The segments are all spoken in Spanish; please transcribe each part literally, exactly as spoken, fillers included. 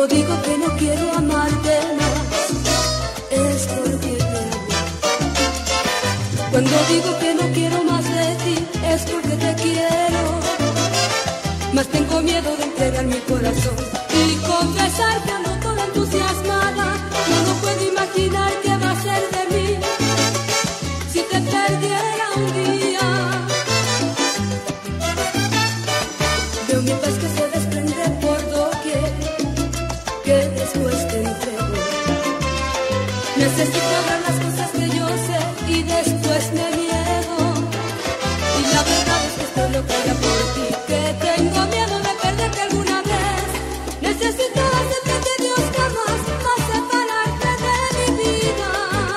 Cuando digo que no quiero amarte más, es porque te amo. Cuando digo que no quiero más de ti, es porque te quiero. Mas tengo miedo de entregar mi corazón y confesar que ando toda entusiasmada. Yo no puedo imaginar qué va a ser de mí si te perdiera un día. Veo mi paz que se desprende por doquier, que después te entrego. Necesito hablar las cosas que yo sé y después me niego. Y la verdad es que estoy loca ya por ti, que tengo miedo de perderte alguna vez. Necesito hacerte que Dios jamás va a separarte de mi vida.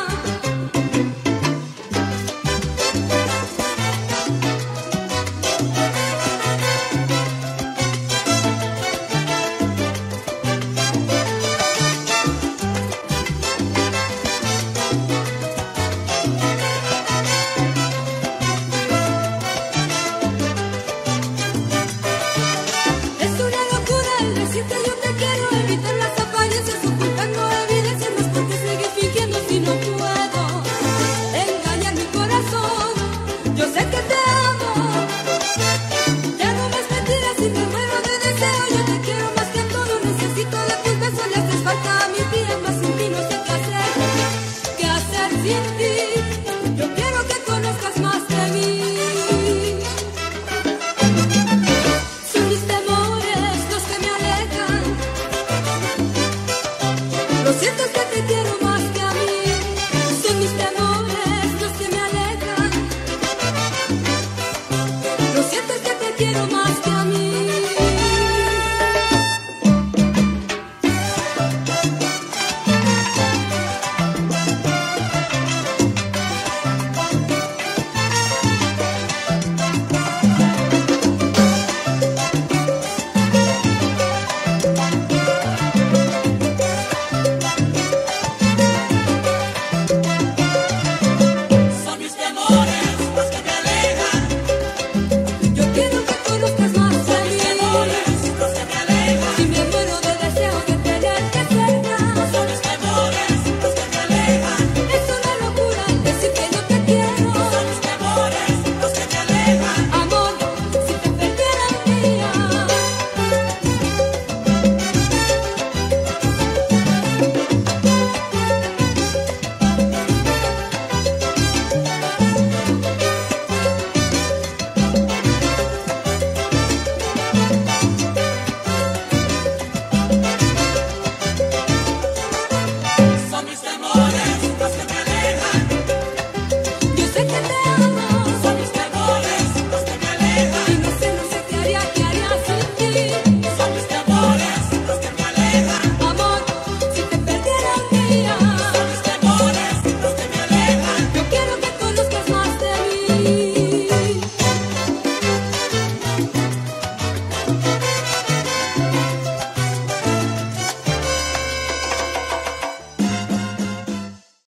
Es una locura el decir que yo te quiero, evitar las apariencias, ocultando evidencias, no es porque seguir fingiendo si no puedo engañar mi corazón. Yo sé que